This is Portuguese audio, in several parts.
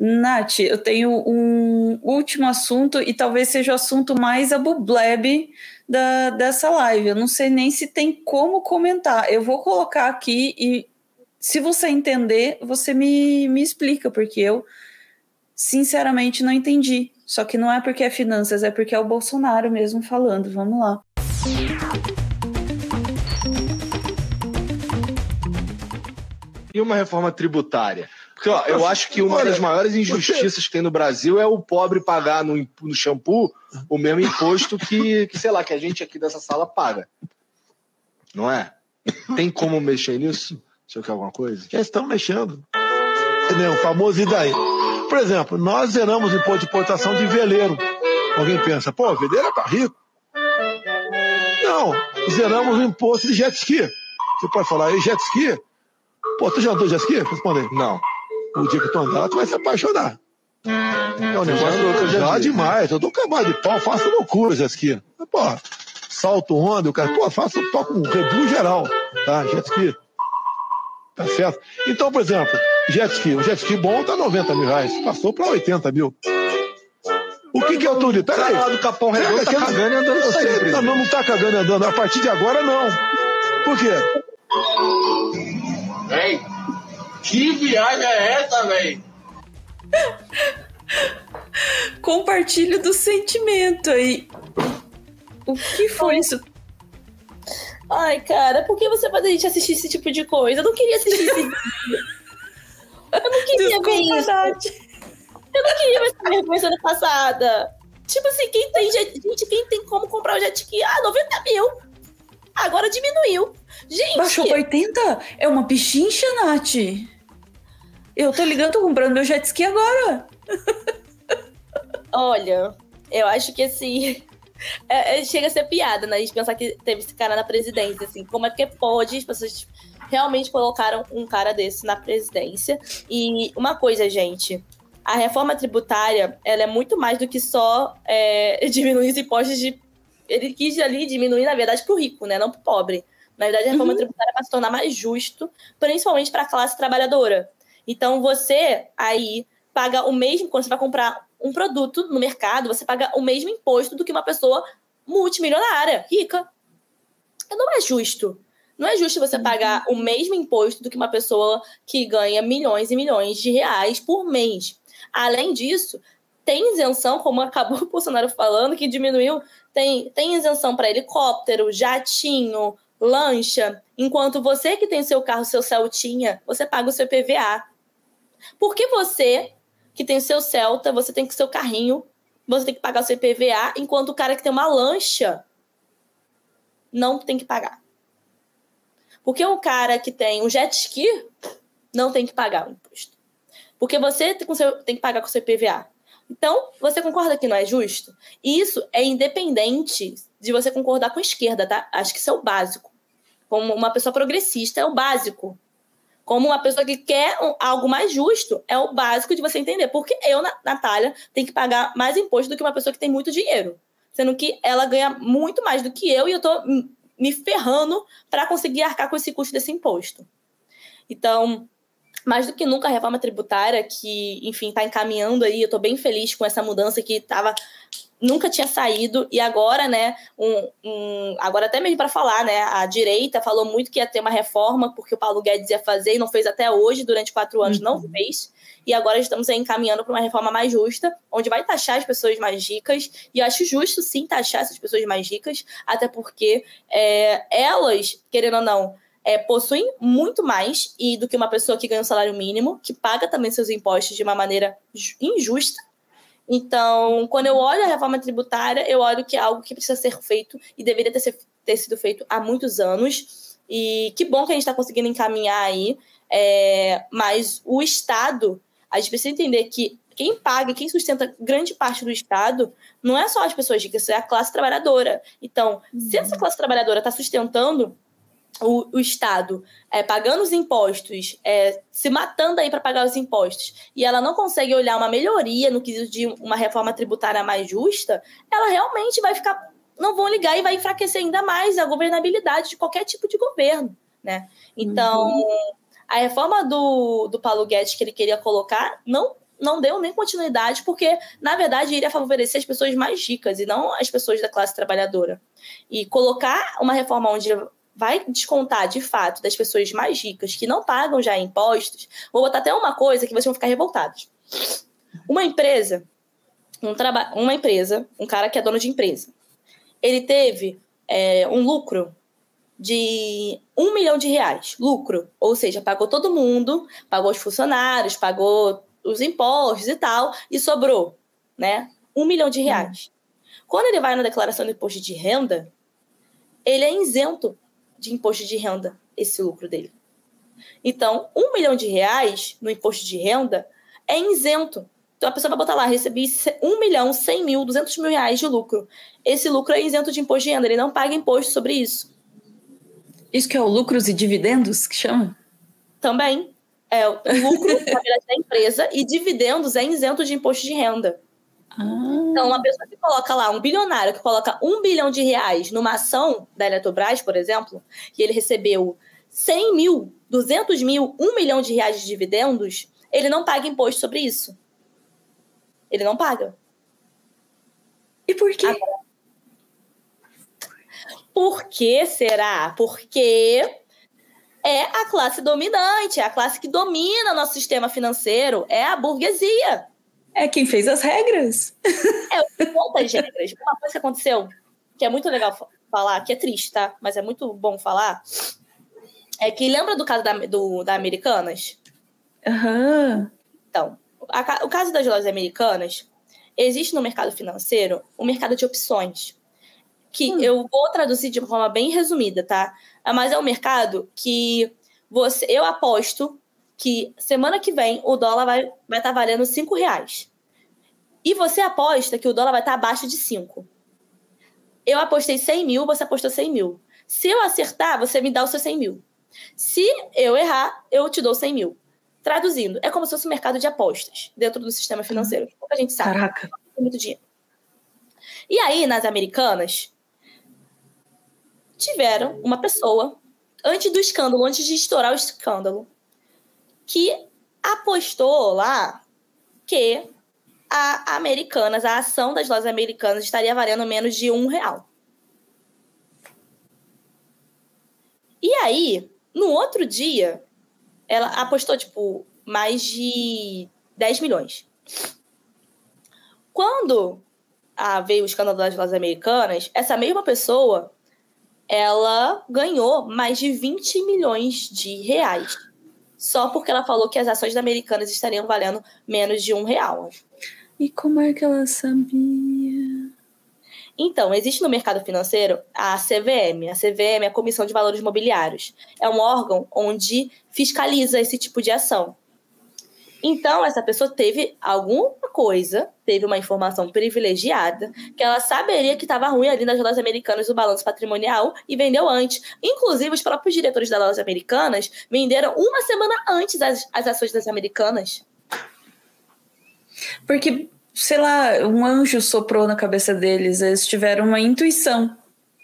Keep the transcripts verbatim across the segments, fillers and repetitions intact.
Nath, eu tenho um último assunto e talvez seja o assunto mais abubleb da, dessa live. Eu não sei nem se tem como comentar. Eu vou colocar aqui e se você entender, você me, me explica, porque eu sinceramente não entendi. Só que não é porque é finanças, é porque é o Bolsonaro mesmo falando. Vamos lá. E uma reforma tributária? Porque, ó, eu acho que uma das maiores injustiças que tem no Brasil é o pobre pagar no, no shampoo o mesmo imposto que, que, sei lá, que a gente aqui dessa sala paga. Não é? Tem como mexer nisso? Se eu quer alguma coisa? Já estão mexendo. Entendeu? O famoso e daí? Por exemplo, nós zeramos o imposto de importação de veleiro. Alguém pensa, pô, veleiro é para rico. Não, zeramos o imposto de jet ski. Você pode falar, e jet ski? Pô, tu já andou jet ski? Responde. Não. O dia que tu andar, tu vai se apaixonar. É um negócio louco, já, já demais. Eu dou cavalo de pau, faço loucura jet ski. Pô, salto onda, o cara, pô, faço, toco um rebu geral, tá? Jet ski. Tá certo? Então, por exemplo, jet ski. O jet ski bom tá noventa mil reais. Passou para oitenta mil. O que que é o turismo? Pera aí. O cara lá do Capão Redondo tá cagando e andando. Você não, não tá cagando e andando. A partir de agora, não. Por quê? Véi, que viagem é essa, véi? Compartilho do sentimento aí. O que foi isso? Ai, cara, por que você faz a gente assistir esse tipo de coisa? Eu não queria assistir esse vídeo. Eu não queria Desculpa, ver isso. Nath. Eu não queria ver essa vergonha semana passada. Tipo assim, quem tem jet... gente, quem tem como comprar o jet ski? Ah, noventa mil. Agora diminuiu. Gente. Baixou pra oitenta? É uma pichincha, Nath. Eu tô ligando, tô comprando meu jet ski agora. Olha, eu acho que assim. É, é, chega a ser piada, né? A gente pensar que teve esse cara na presidência, assim. Como é que pode? As pessoas realmente colocaram um cara desse na presidência. E uma coisa, gente. A reforma tributária, ela é muito mais do que só é, diminuir os impostos de... Ele quis ali diminuir, na verdade, pro rico, né? Não pro pobre. Na verdade, a reforma uhum. tributária é para se tornar mais justo, principalmente para a classe trabalhadora. Então, você aí paga o mesmo... Quando você vai comprar um produto no mercado, você paga o mesmo imposto do que uma pessoa multimilionária, rica. Não é justo. Não é justo você pagar o mesmo imposto do que uma pessoa que ganha milhões e milhões de reais por mês. Além disso, tem isenção, como acabou o Bolsonaro falando, que diminuiu, tem, tem isenção para helicóptero, jatinho, lancha, enquanto você que tem seu carro, seu Celtinha, você paga o seu I P V A. Por que você, que tem seu Celta, você tem que seu carrinho, você tem que pagar o seu I P V A, enquanto o cara que tem uma lancha não tem que pagar? Porque o cara que tem um jet ski não tem que pagar o imposto. Porque você tem, com seu, tem que pagar com o seu I P V A. Então, você concorda que não é justo? E isso é independente de você concordar com a esquerda, tá? Acho que isso é o básico. Como uma pessoa progressista, é o básico. Como uma pessoa que quer algo mais justo, é o básico de você entender. Porque eu, Natália, tenho que pagar mais imposto do que uma pessoa que tem muito dinheiro. Sendo que ela ganha muito mais do que eu e eu tô me ferrando para conseguir arcar com esse custo desse imposto. Então, mais do que nunca, a reforma tributária, que, enfim, está encaminhando aí, eu estou bem feliz com essa mudança que tava, nunca tinha saído, e agora, né, um, um, agora até mesmo para falar, né, a direita falou muito que ia ter uma reforma, porque o Paulo Guedes ia fazer e não fez até hoje, durante quatro anos, uhum. não fez, e agora estamos aí encaminhando para uma reforma mais justa, onde vai taxar as pessoas mais ricas, e eu acho justo, sim, taxar essas pessoas mais ricas, até porque é, elas, querendo ou não, É, possuem muito mais e do que uma pessoa que ganha um salário mínimo, que paga também seus impostos de uma maneira injusta. Então, quando eu olho a reforma tributária, eu olho que é algo que precisa ser feito e deveria ter, ter sido feito há muitos anos. E que bom que a gente está conseguindo encaminhar aí. É, mas o Estado, a gente precisa entender que quem paga, quem sustenta grande parte do Estado, não é só as pessoas ricas, é a classe trabalhadora. Então, uhum. se essa classe trabalhadora está sustentando O, o Estado é, pagando os impostos, é, se matando aí para pagar os impostos, e ela não consegue olhar uma melhoria no quesito de uma reforma tributária mais justa, ela realmente vai ficar, não vão ligar e vai enfraquecer ainda mais a governabilidade de qualquer tipo de governo, né? Então, uhum. a reforma do, do Paulo Guedes que ele queria colocar não, não deu nem continuidade, porque, na verdade, iria favorecer as pessoas mais ricas e não as pessoas da classe trabalhadora. E colocar uma reforma onde vai descontar, de fato, das pessoas mais ricas que não pagam já impostos, vou botar até uma coisa que vocês vão ficar revoltados. Uma empresa, um traba- uma empresa, um cara que é dono de empresa, ele teve é, um lucro de um milhão de reais, lucro, ou seja, pagou todo mundo, pagou os funcionários, pagou os impostos e tal, e sobrou, né, um milhão de reais. Hum. Quando ele vai na declaração do imposto de renda, ele é isento de imposto de renda, esse lucro dele. Então, um milhão de reais no imposto de renda é isento. Então, a pessoa vai botar lá, recebi um milhão, cem mil, duzentos mil reais de lucro. Esse lucro é isento de imposto de renda, ele não paga imposto sobre isso. Isso que é o lucros e dividendos, que chama? Também. É, o lucro, na verdade, da empresa, e dividendos é isento de imposto de renda. Ah. Então, uma pessoa que coloca lá, um bilionário que coloca um bilhão de reais numa ação da Eletrobras, por exemplo, e ele recebeu cem mil, duzentos mil, um milhão de reais de dividendos, ele não paga imposto sobre isso. Ele não paga. E por quê? Agora, por que será? Porque é a classe dominante, é a classe que domina nosso sistema financeiro, é a burguesia. É quem fez as regras. É, quantas regras. Uma coisa que aconteceu, que é muito legal falar, que é triste, tá? Mas é muito bom falar, é que lembra do caso da, do, da Americanas? Aham. Uhum. Então, a, o caso das lojas Americanas, existe no mercado financeiro um mercado de opções, que hum. eu vou traduzir de uma forma bem resumida, tá? Mas é um mercado que você, eu aposto que semana que vem o dólar vai estar vai tá valendo cinco reais. E você aposta que o dólar vai estar tá abaixo de cinco. Eu apostei cem mil, você apostou cem mil. Se eu acertar, você me dá os seus cem mil. Se eu errar, eu te dou cem mil. Traduzindo, é como se fosse um mercado de apostas dentro do sistema financeiro. Que pouca gente sabe. Caraca. Tem muito dinheiro. E aí, nas Americanas, tiveram uma pessoa, antes do escândalo, antes de estourar o escândalo, que apostou lá que a Americanas, a ação das lojas Americanas estaria valendo menos de um real. E aí, no outro dia, ela apostou, tipo, mais de dez milhões. Quando ah, veio o escândalo das lojas Americanas, essa mesma pessoa, ela ganhou mais de vinte milhões de reais. Só porque ela falou que as ações da Americanas estariam valendo menos de um real. E como é que ela sabia? Então, existe no mercado financeiro a C V M. A C V M é a Comissão de Valores Mobiliários. É um órgão onde fiscaliza esse tipo de ação. Então, essa pessoa teve alguma coisa, teve uma informação privilegiada, que ela saberia que estava ruim ali nas lojas Americanas o balanço patrimonial e vendeu antes. Inclusive, os próprios diretores das lojas Americanas venderam uma semana antes as, as ações das Americanas. Porque, sei lá, um anjo soprou na cabeça deles, eles tiveram uma intuição.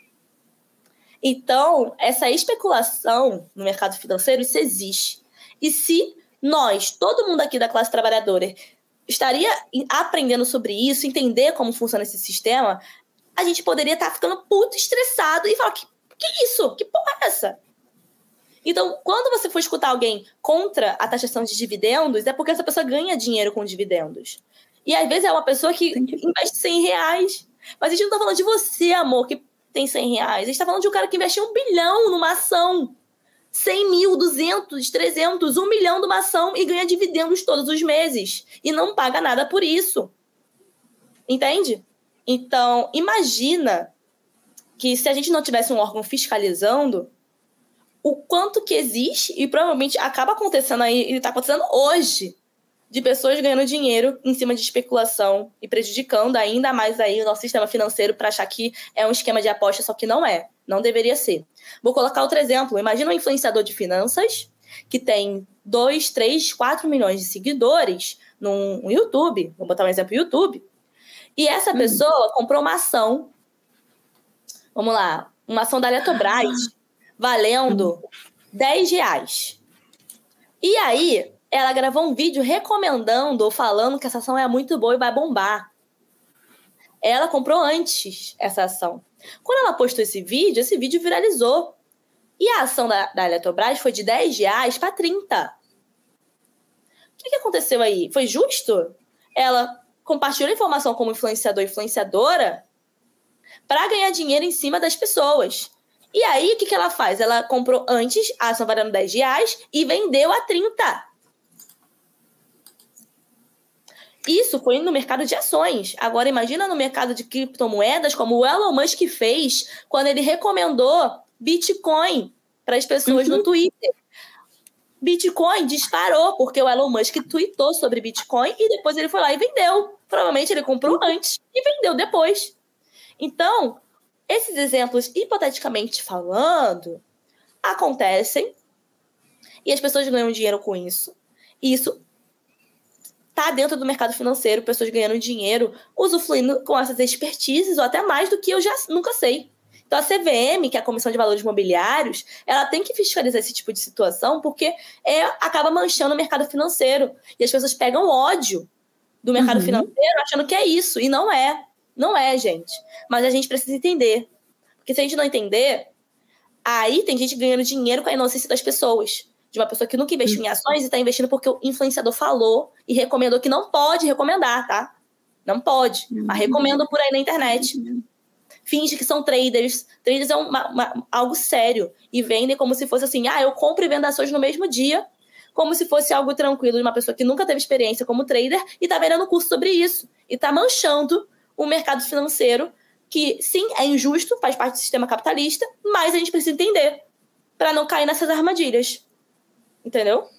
Então, essa especulação no mercado financeiro, isso existe. E se nós, todo mundo aqui da classe trabalhadora, estaria aprendendo sobre isso, entender como funciona esse sistema, a gente poderia estar ficando puto estressado e falar, que, que isso? Que porra é essa? Então, quando você for escutar alguém contra a taxação de dividendos, é porque essa pessoa ganha dinheiro com dividendos. E às vezes é uma pessoa que, que... investe cem reais. Mas a gente não tá falando de você, amor, que tem cem reais. A gente tá falando de um cara que investe um bilhão numa ação. cem mil, duzentos, trezentos, um milhão numa ação e ganha dividendos todos os meses. E não paga nada por isso. Entende? Então, imagina que se a gente não tivesse um órgão fiscalizando, o quanto que existe, e provavelmente acaba acontecendo aí, e está acontecendo hoje, de pessoas ganhando dinheiro em cima de especulação e prejudicando ainda mais aí o nosso sistema financeiro para achar que é um esquema de aposta, só que não é. Não deveria ser. Vou colocar outro exemplo. Imagina um influenciador de finanças que tem dois, três, quatro milhões de seguidores no YouTube. Vou botar um exemplo no YouTube. E essa hum. pessoa comprou uma ação. Vamos lá. Uma ação da Eletrobras valendo dez reais. E aí, ela gravou um vídeo recomendando ou falando que essa ação é muito boa e vai bombar. Ela comprou antes essa ação. Quando ela postou esse vídeo, esse vídeo viralizou. E a ação da, da Eletrobras foi de dez reais para trinta. O que, que aconteceu aí? Foi justo? Ela compartilhou a informação como influenciador e influenciadora para ganhar dinheiro em cima das pessoas. E aí, o que, que ela faz? Ela comprou antes, a ação valendo dez reais, e vendeu a trinta. Isso foi no mercado de ações. Agora, imagina no mercado de criptomoedas, como o Elon Musk fez quando ele recomendou Bitcoin para as pessoas uhum. no Twitter. Bitcoin disparou, porque o Elon Musk tweetou sobre Bitcoin e depois ele foi lá e vendeu. Provavelmente ele comprou antes e vendeu depois. Então, esses exemplos, hipoteticamente falando, acontecem e as pessoas ganham dinheiro com isso. E isso está dentro do mercado financeiro, pessoas ganhando dinheiro, usufruindo com essas expertises, ou até mais do que eu já nunca sei. Então, a C V M, que é a Comissão de Valores Mobiliários, ela tem que fiscalizar esse tipo de situação, porque é, acaba manchando o mercado financeiro. E as pessoas pegam ódio do mercado uhum. financeiro achando que é isso. E não é. Não é, gente. Mas a gente precisa entender. Porque se a gente não entender, aí tem gente ganhando dinheiro com a inocência das pessoas. De uma pessoa que nunca investiu em ações e está investindo porque o influenciador falou e recomendou que não pode recomendar, tá? Não pode. Mas recomendo por aí na internet. Finge que são traders. Traders é uma, uma, algo sério. E vendem como se fosse assim, ah, eu compro e vendo ações no mesmo dia. Como se fosse algo tranquilo de uma pessoa que nunca teve experiência como trader e está vendendo curso sobre isso. E está manchando o mercado financeiro, que sim, é injusto, faz parte do sistema capitalista, mas a gente precisa entender para não cair nessas armadilhas. Entendeu?